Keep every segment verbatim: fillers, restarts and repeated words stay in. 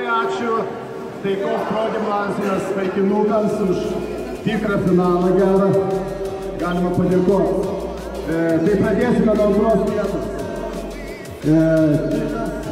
ačiū taikos progymo Lansijos vaikinukams už tikrą finalą gerą. Galima padėkoti. E, tai pradėsime nuo antros vietos. E,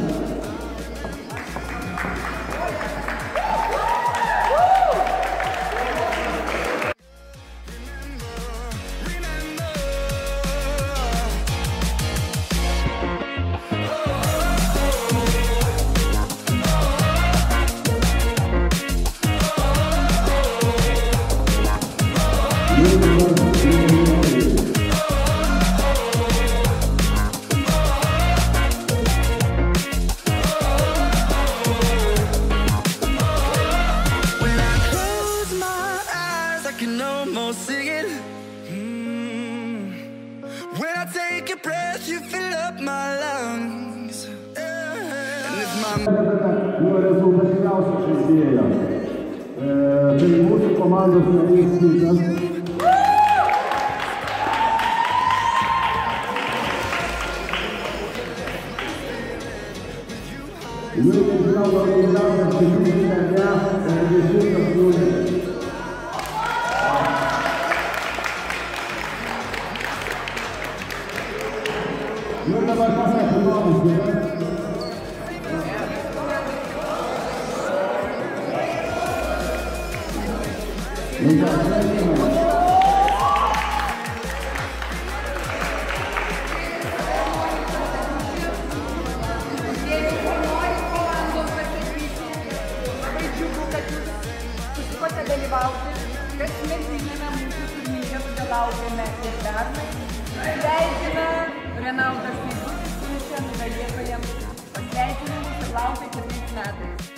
nuo rezultatyviausio žaidėjo. E, tai mūsų komandos narys Vytas. Jurgis žinau, organizacijos šešių ne, dešimtas nulis. Nu ir dabar pasakė, nuomis gerai. Dalyvauti kasmetiniame mūsų turnyre, todėl laukiame ir pernai. Sveikina Renaldas Vytis, kuris čia nugalėtojams pasveikinimus ir laukia kitais metais.